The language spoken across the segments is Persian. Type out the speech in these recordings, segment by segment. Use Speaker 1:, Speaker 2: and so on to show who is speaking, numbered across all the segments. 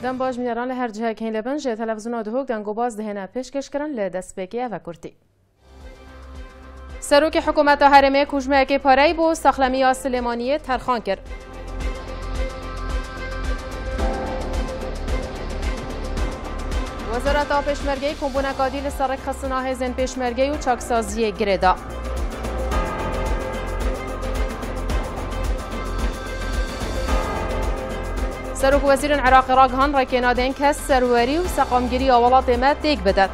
Speaker 1: دم باج میران لهر جهه کین لبن جه تلویزیون دهوک دنگو باز دهنا پیشکش کرن لدست بکی و کرتی. سروک حکومت هرمه کوچمه که پاری بو ساخلمی سلیمانی ترخان کرد. وزارت پیشمرگی کمبونه کادیل سرک خصنا هزن پیشمرگی و چاکسازی گردا. سروک وزیر عراق راگهان را کنادین کس سروری و سقامگیری اولات ما تیک بدد.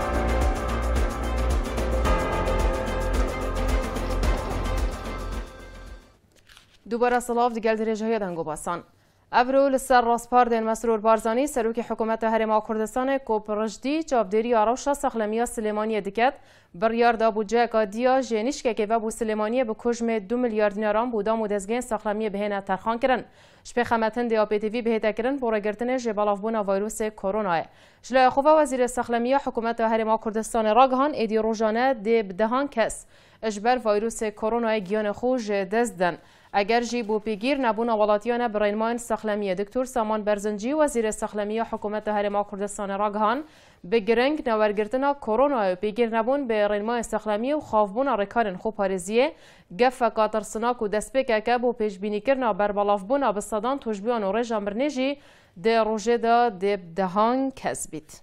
Speaker 1: دوباره سلاف دیگر درجه دنگو باسان. ابرول سر راسپاردن مسرور بارزانی سروک حکومت هرم کردستان کوپرجدی جابداری آراوشا ساخلمیا سلیمانی دکت بریارد ابوجه کادیا جنیشکه که و بو سلیمانی به کجم 2 میلیارد دیناران بودام و دزگین ساخلمی بهینه ترخان کرن شپه خمتن دی آپیتیوی بهیتا کرن بورگرتن جبالاف بونا ویروس کرونا جلای خوفا وزیر ساخلمیا حکومت هرم کردستان راگهان ایدی روزانه دی بدهان کس اجبر ویروس کرونا گیان خوش دزدن اگر جی بو پیگیر نبونا ولاتیان برینمان ساخلمی دکتر سامان برزنجی وزیر ساخلمی حکومت هرم کردستان راگهان بگرنگ نورگرتنا کرونا پیگیر نبون برینمان ساخلمی و خوافبون رکارن خوب پارزیه گف کاتر سناک و دسپیک که بو پیش بینی کرنا بربالاف بونا بصدان توجبیان و رژام برنجی ده روژه دا دهان کسبید.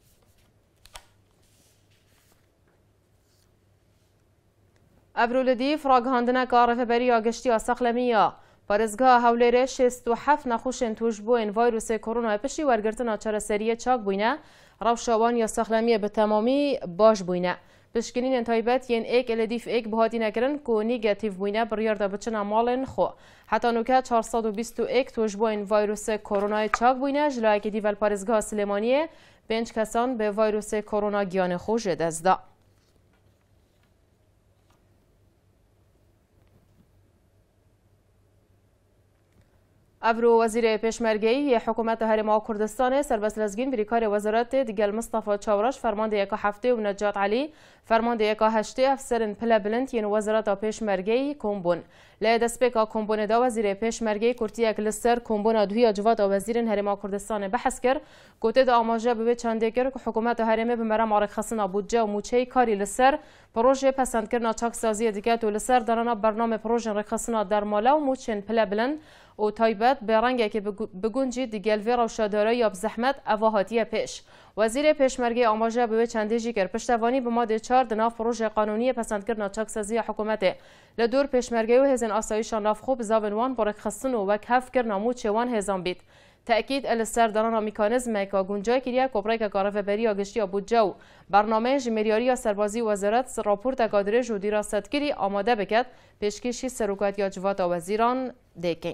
Speaker 1: ابرولدی فراغاندنا کارف بری آگشتی ساخلمیا پارزگاه هولیر 67 نخوشن توجبوین ویروس کرونا پشی ورگرتنا چرا سریه چاک بوینه روشوان یا ساخلمی به تمامی باش بوینه پشکنین انتایبت ین ایک الدیف ایک بهاتی نکرن کو نیگاتیو بوینه بریارده بچنا مالن خو حتی نوکه 421 توجبوین ویروس کرونا چاک بوینه جلوی که دیول پارزگاه سلیمانیه 5 کسان به ویروس کرونا گیان خوش دزده. ابرو وزیر پیشمرگی حکومت هرم کردستان سرباز لزگین بریکار وزارت دیگل مصطفی چاورش فرمانده یک هفته و نجات علی فرمانده یک هشته افسرن پلا بلند ین وزارت پیشمرگی کمبون لدسپیکا کمبون دا وزیر پیشمرگی کرتی یک لسر کمبون دوی جوات وزیرن هرم کردستان بحث کرد گوته دا آماجه به چنده کرد که حکومت هرم به مرام عرق خصنا بودجه و موچه کاری لسر پروژه پسند کردن چاک سازی دیگت و لسر دارنا برنامه پروژه عرق خصنا در مالا و موچن پلا بلند و تایبت به رنگی که بگنجید دیگل ویرا و شاداره یا بزحمت اواهاتی پیش وزیر پیشمرگی آماجه به چنده جیگر پشتوانی به ماده 4 دناف پروژه قانونی پسند کردن چاکسازی حکومت لدور پیشمرگی و هزین آسایشان ناف خوب زابنوان برک خصن و وکهف کردن موچوان هزان بید تأکید السر داران میکانیزم که گنجای کریا کبرای که کارف بری آگشتی بودجه برنامه جمیریاری سربازی وزارت راپورت قادرش و دیراستگیری آماده بکد پیشکشی سروکات یا جوات وزیران دیکن.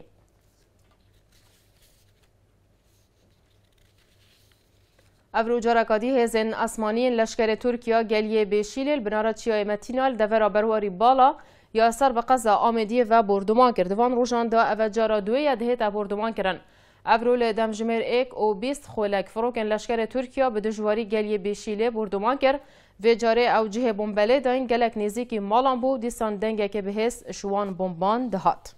Speaker 1: ابرو جارکادی هزن اسمانی لشکر ترکیه گلیه بشیل بنارا چیای متینال دورا برواری بالا یا سر به قضا آمدی و بردمان کردوان روشان دا او جارا دوی دهت بردمان کردن ابرو لدم جمر ایک و 20 خولک فروکن لشکر ترکیه به دجواری گلیه بشیل بردمان کرد و جاره او جه بمبله دا این گلک نزیکی مالان بود دیسان دنگه که به حس شوان بمبان دهات.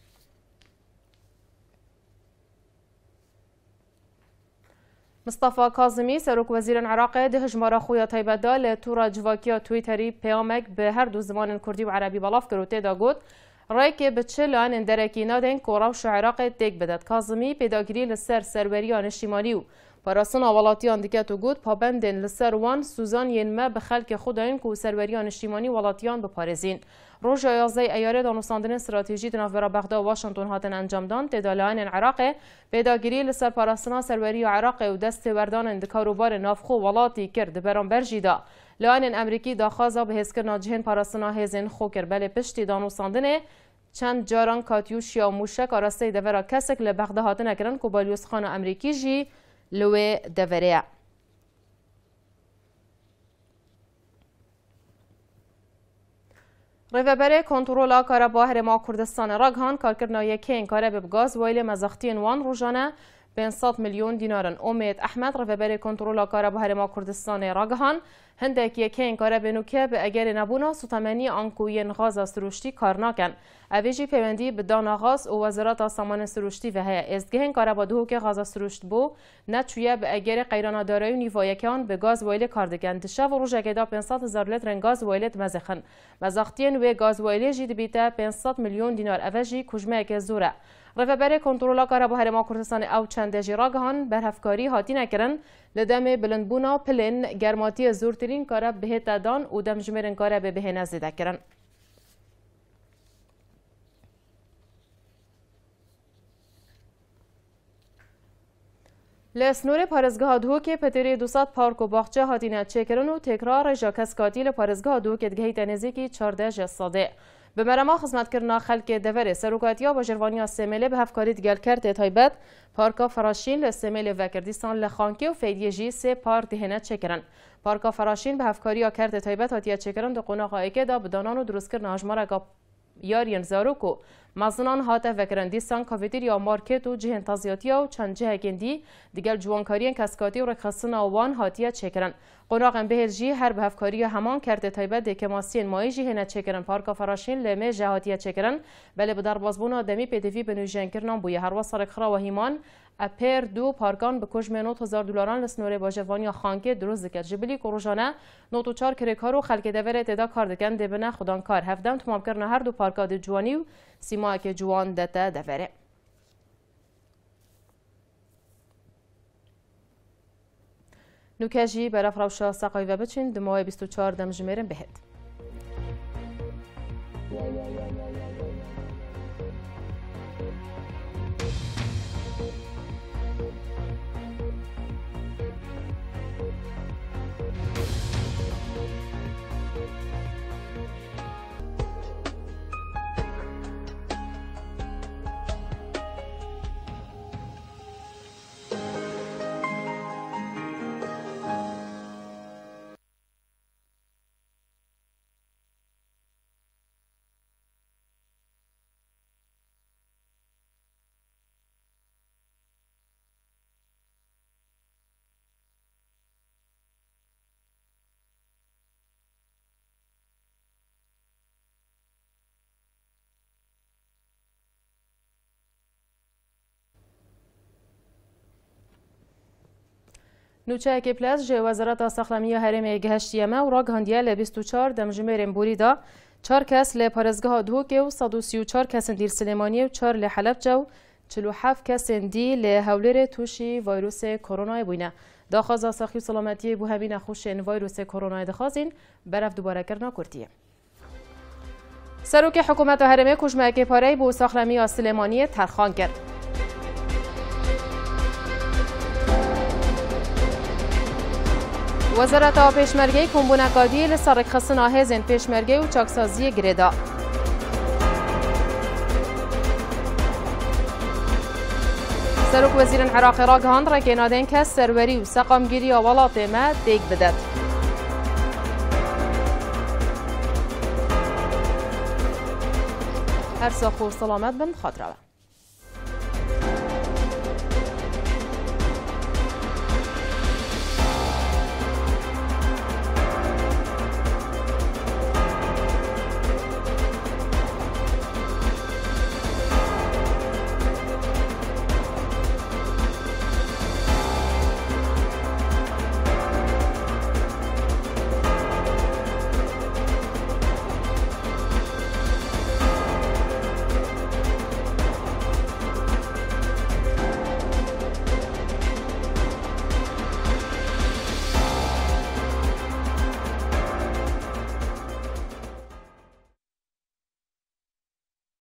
Speaker 1: مصطفى کاظمی سروک وزیر عراق ده هجمارا خویا تایبدا لتورا جواکیا تویتری پیامک به هر دو زمان کردی و عربی بلاف کروته دا گوت رای که به چلان اندرکی نادن کوراوش عراق تک بدد کاظمی پیداگیری لسر سروریان اجتماعی و پاراسن اولاتیان دیکت و گوت پابندن لسر وان سوزان ینما به خلق خودین کو سروریان اجتماعی ولاتیان بپارزین روز 11 ایار دانستاندن استراتژی ناوبرا بغداد و واشنگتن هاتن انجام دان تدالان عراق پیداگیری لسر پاراسنا سروری عراق و دست وردان اندکاروبار نافخو ولاتی کرد برام برجیدا لان امریکی داخازا به هسکر ناجهن پاراسنا هزن خوکر بله پشتی دانستاندن چند جاران کاتیوش یا موشک آراسته دورا کسک لبغداد هاتن اکران کو بالیوس خان امریکی جی لوی دوره ریوبر کنترل کارا با هرم کردستان راگهان کارکردن یکین کارا به گاز ویل مزاختین وان روزانه 500 میلیون دینارن. امید احمد رهبر کنترل کار به هرما کردستان راگهان هندک یکین کار بنوکه به اگر نبونا سوتمنی آنکوین غاز سروشتی کار نکن. اویجی پیوندی به دان آغاز و وزارت سامان سروشتی و هیا ازگهن کار با دو که غاز سروشت بو نچویه به اگر قیران دارای نیوایکان به گاز ویل کاردگن دشاو و روزه دا 500,000 لیتر گاز ویلت مزخن. مزاختین و گاز ویل جید بیتا 500 میلیون دینار اویجی کجمه که زوره. رهبر کنترل کار به هرما کردستان او چند جراگهان بر هفکاری هاتی نکردن لدم بلندبونا پلن گرماتی زورترین کار به دان و دم جمرن کار به بهینه زده کردن. لسنور پارزگاه دو که پتری 200 پارک و باغچه هاتینه چکرن و تکرار جاکس کاتیل پارزگاه دو که دگهی تنزیکی 14 صاده. به مرما خدمت کردن خلک دور سروکاتیا با جروانیا سمیله به هفکاری دیگر کرد تایبت پارکا فراشین لسمیله و کردستان لخانکی و فیدیجی سه پار دهنه چکرن. پارکا فراشین به هفکاری کرد تایبت هاتیه چکرن دو قناقای که دا بدانان و درست کردن آجمارا یارین زاروکو مزنان هاته وکرن دیستان کافتریا مارکت و جهن تازیاتیا و چند جه گندی دیگر جوانکارین کسکاتی و رخصن آوان هاتیه چکرن. قناقن بهرجی هر به هفکاری همان کرده تایبت دکماسین مایجی هنه چکرن پارکا فراشین لمه جهاتیه چکرن بله به در بازبون آدمی پیدوی بنویژن کرنان بویه هر وصار خرا و هیمان اپر دو پارکان به کجم 90,000 دلاران لسنوره با جوانی خانکه دروز دکر جبلی کروژانه 94 کرکار و خلک دور اتدا کار دکن دبنه خودان کار هفدم تمام کردن هر دو پارکا د جوانی و سیما که جوان دتا دوره. نوکجی برف روشا سقای و بچین دمای 24 دم جمیرن بهد. نوچه که پلاس جه وزارت ساخلامی هرم گهشتیمه و راگ هندیه ل 24 دم جمیرن بوریدا 4 کس ل پارزگاه دهوکه و 134 کس دیر سلیمانی و 4 ل حلبجه و 47 کس دی ل هولر توشی ویروس کرونا بوینه. داخواز ساخی و سلامتی بو همین خوشن ویروس کرونا دخوازین برف دوباره کرنا کرتیه. سروک حکومت هرمه کجمه که پاره بو ساخلامی سلیمانی ترخان کرد. وزارت پیشمرگی کمبونکادی لسرک خصن آهزین پیشمرگی و چاکسازی گریدا. سروک وزیر عراق راگهان را که نادین که سروری و سقامگیری ولات ما دیگ بدد. هر ساخو سلامت بند خاطره.